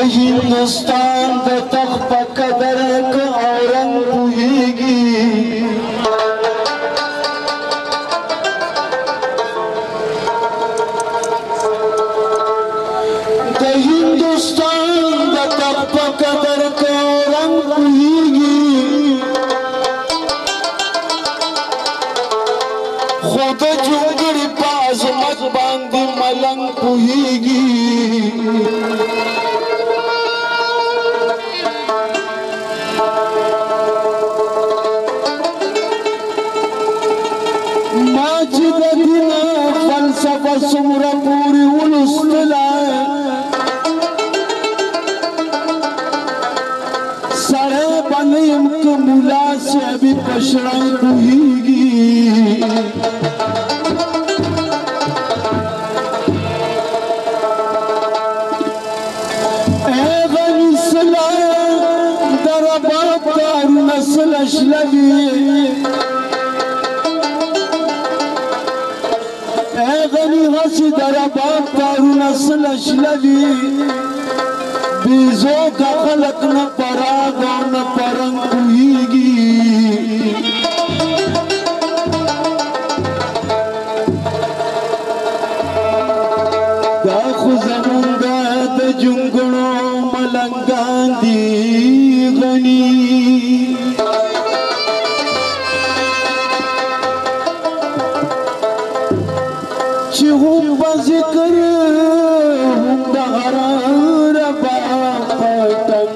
हिंदुस्तान द तख्त पे कदर का औरंग पुहेगी द हिंदुस्तान द तख्त पे कदर का औरंग पुहेगी खुद जुगड़ी पास मत बांधी मलंग पुहेगी फलसफा सुमरा पूरी उलुस्तला सड़े बनीम के मुला से अभी पशड़ा बुहेगी ए गनी सला दरबा तार नस्ल अशलवी غني غسي درباب تارو نسل اشلوی بیزو کا خلق نہ پراغ و نہ پرنگ کوئیگی دا خوزمون دا دا جنگنو ملنگان دی غنی هم بذکر هم دغرار باقتن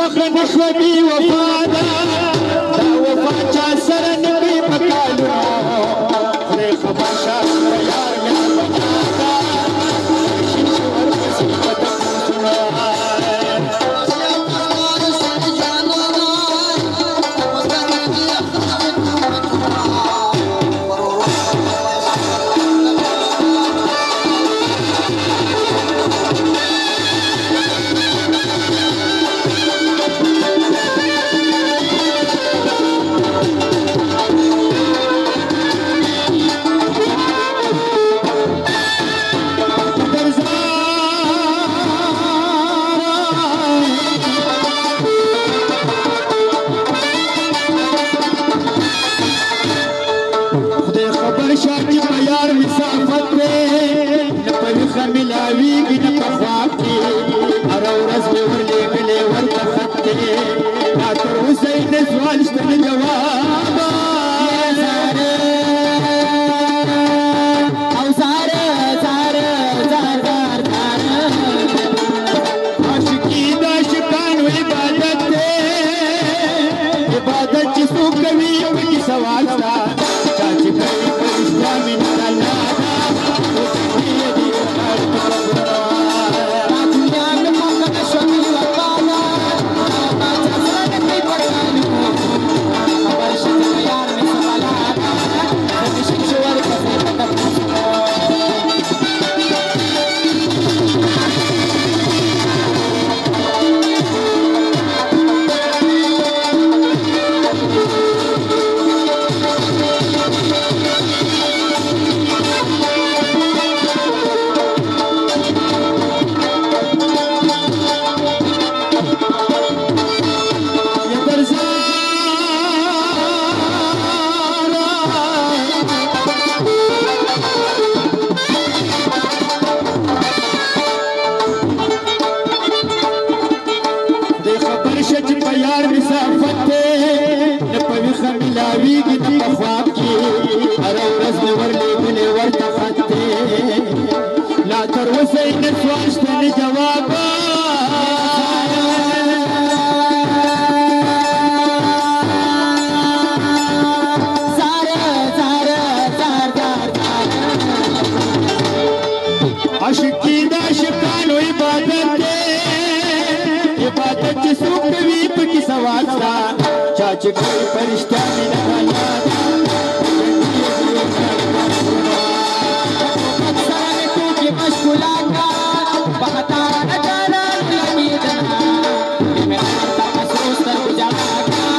مخه نشوي وفادا دا وفا چا سره نبي مکالو خدای خبر شه یار یار بنادا شیشه ورپسې قدم سنا ملاویږي د پخوا کې هر ورځ مې ورلېږلې ورته خط دی لا تر اوسه یې نه سوال شته نه جواب او زاره زاره زار زار زاره عاشقي د عاشقانو عبادت دی عبادت چې څوک کوي پکې سوال شته چا چې کوي په رښتیا مینه د الله ده ملاویږي د پخوا کې هر ورځ مې ورلېږلې ورته خط دی لا تر اوسه یې نه سوال شته نه جواب عاشقي د عاشقانو عبادت دی عبادت چې څوک کوي پکې سوال شته چا چې کوي په رښتیا مینه د الله ده سره مې ټوکې مشغوله کړه په خطا رانه لګېدله مې ورته په سرو سترګو ژړا کړه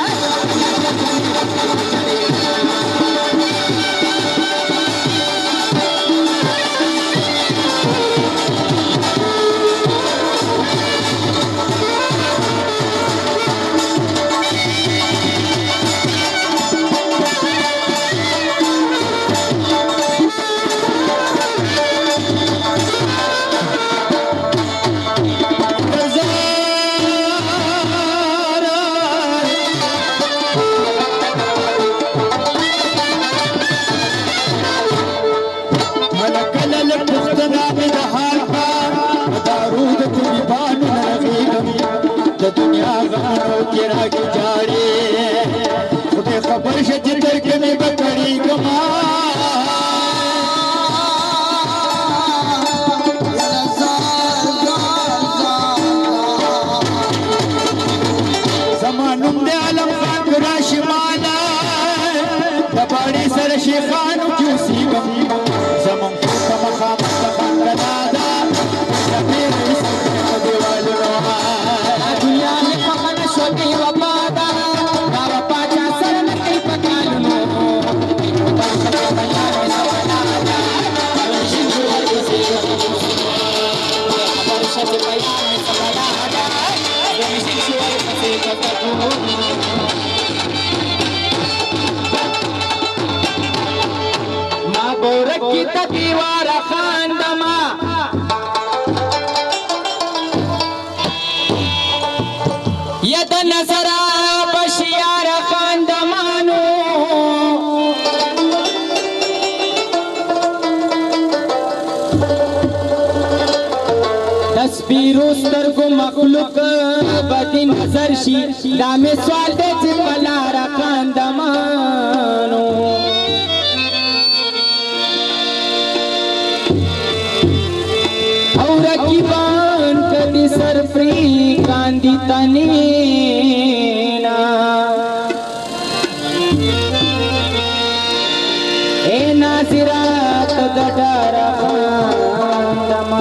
دنیا غانو کې راګي جاړي خدای خبر شه چې تر کې مې بکړی ګما زمانوم دې عالم خان راشي مالا د باړې سره شیخانو کې اوسېږم زمون په مخامخ خان کلادا شمیر په دیوالو شوقي وفادا دا وفا چا سره نه کوي په کالونو سپیرو سترګو مخلوق بدی نظر شي دا مې سوال دی چې په لاره خاندمانو او رقیبان کدي سر پرې کاندي تنینا اے ناظرات د ډار خاندما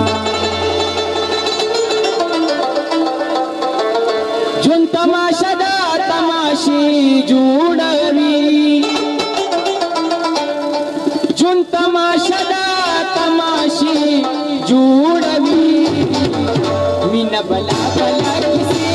جون تماشا دا تماشي جوړوي جون تماشا دا تماشي جوړوي مینا بلا بلا کسی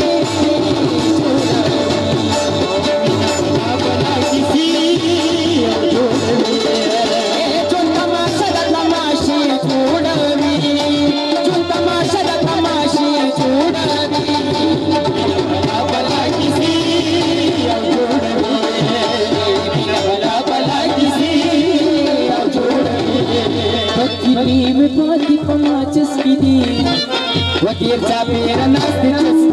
Pati pamachas kidi, wakir chapera nasti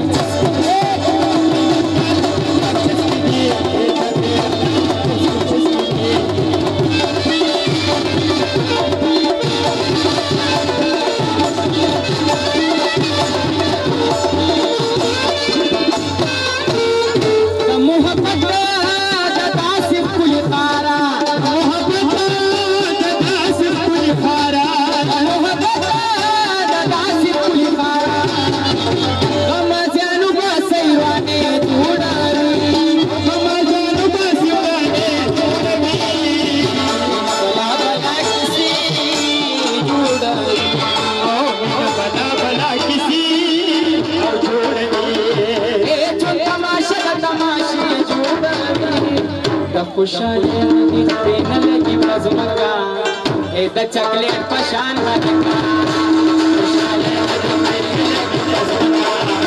खुशालियाँ दिखते न लगी मज़मका ए द चॉकलेट पशान मदका खुशालियाँ दिखते न लगी मज़मका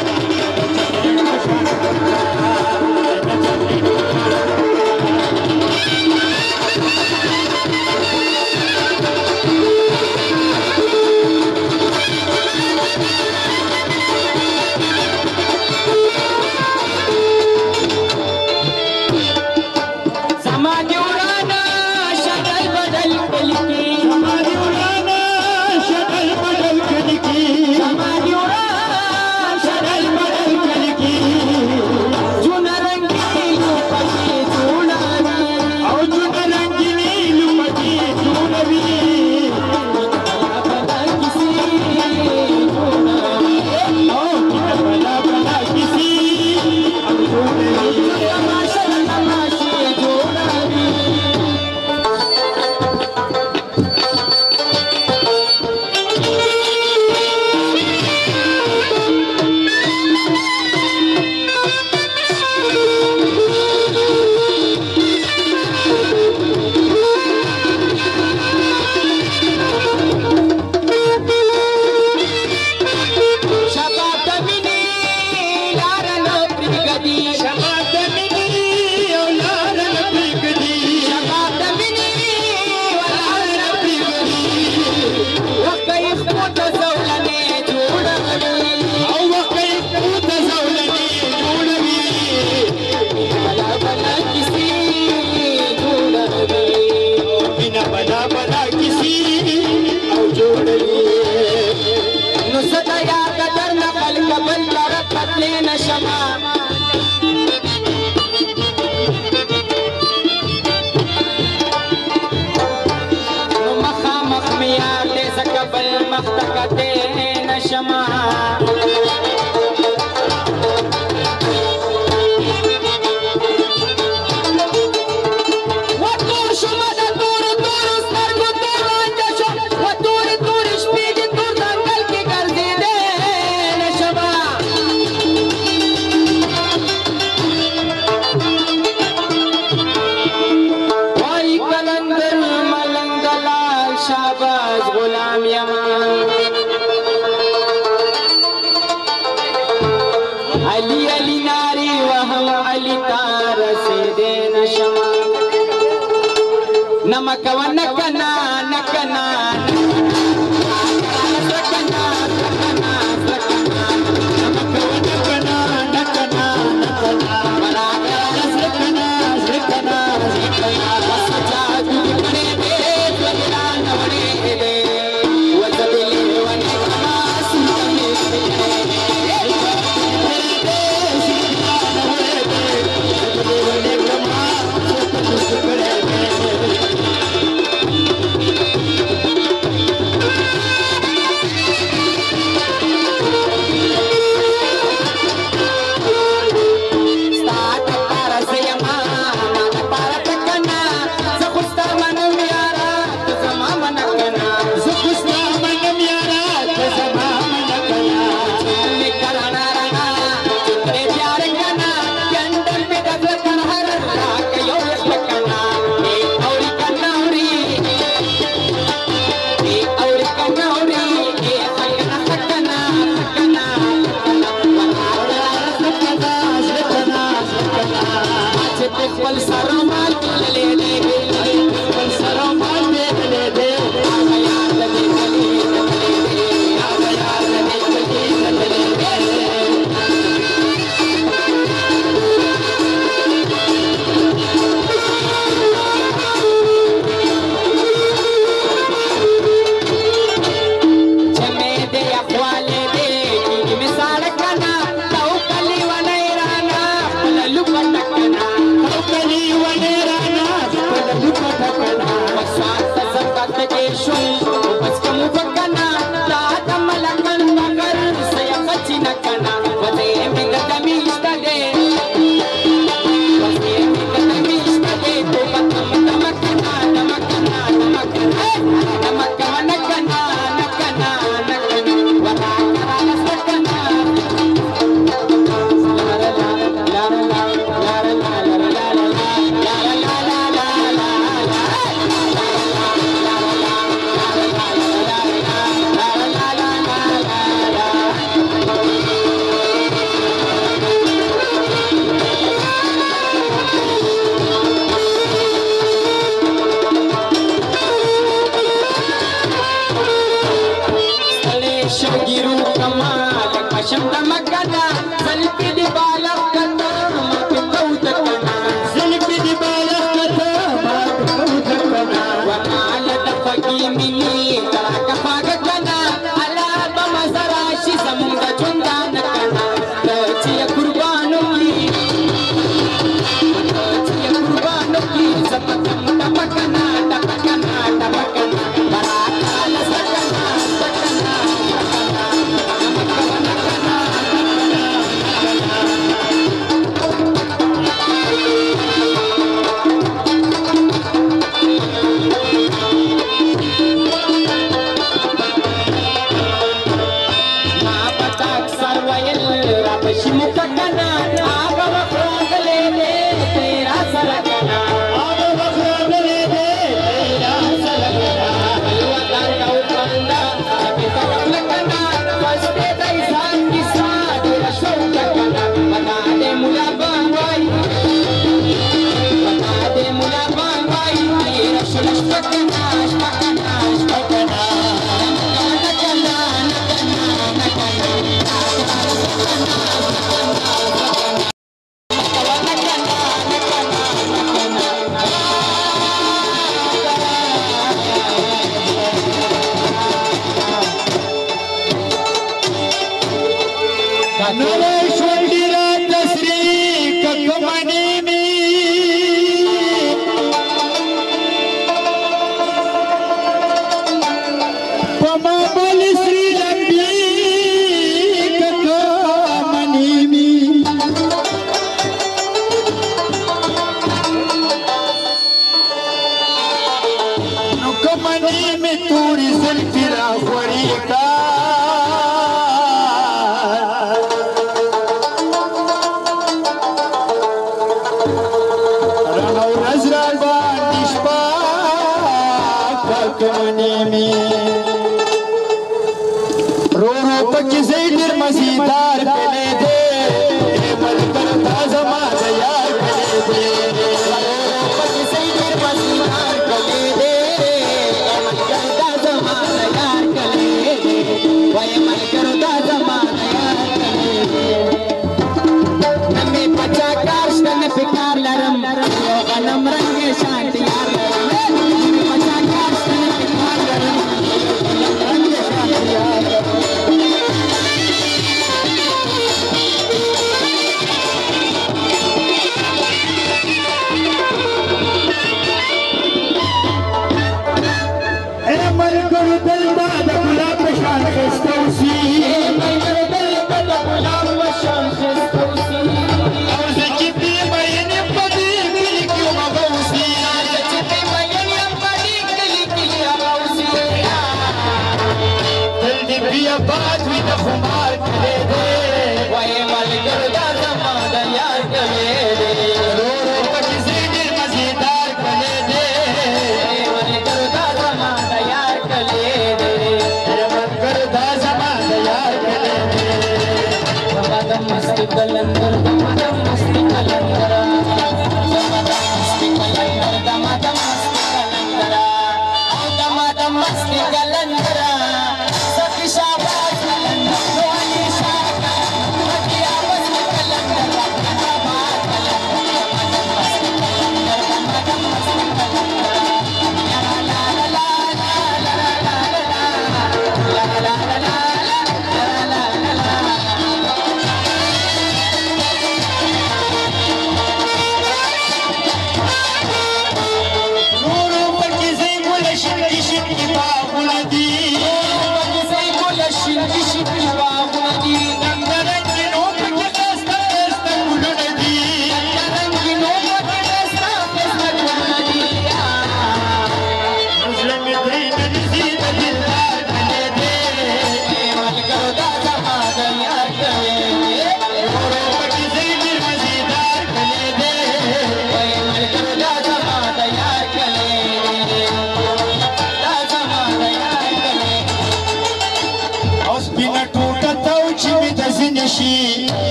Namakawa nakana nakana nakana nakana شوګیرو کمال پښم د مکنا زلفې دی بالغ کنا ما په کوت کنا زلفې دی بالغ کنا ما په کوت کنا ومال د فقې ملي ترا کفاګ کنا الا بمزرا شي زمونږ چوندان کنا چې قربانو کی قربانو کی زمکم ټپکنا ټپکنا ټپکنا برات سکنا سکنا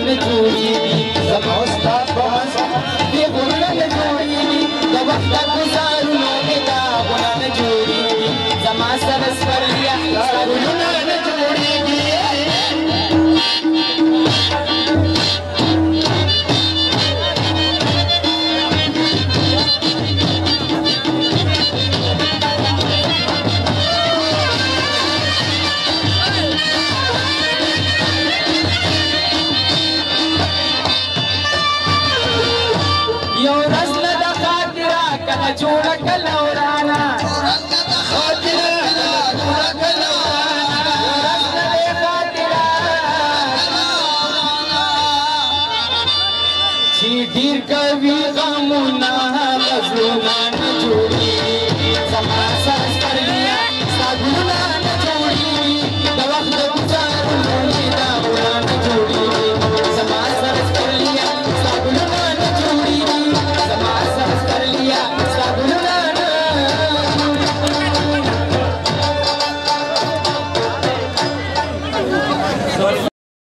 نه جوړېږي زما ستا په منځ بې غرونه نه جوړېږي د وخت د ګزارونو مې داغونه نه جوړېږي زما سره سپرليه ستا ګلونه نه جوړېږي یو ورځ له د خاطره کله جوړه کله ورانه چې ډېر کوي غمونه غزلونه نه جوړېږي زما سره سپرليه ستا ګلونه نه جوړېږي د وخت د ګزارونو مې داغونه نه جوړېږي زما سره سپرليه ستا ګلونه نه جوړېږي زما سره سپرليه ستا ګلونه نه جوړېږي